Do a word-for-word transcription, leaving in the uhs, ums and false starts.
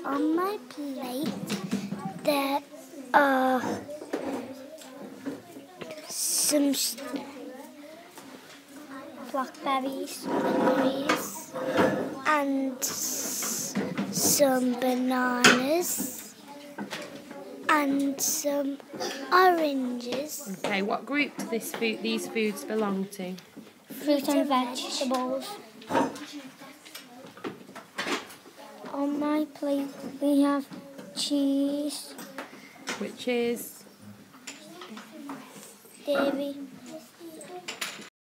On my plate there are some blackberries, berries, and some bananas, and some oranges. Okay, what group do this food, these foods belong to? Fruit and vegetables. On my plate we have cheese, Which is? dairy,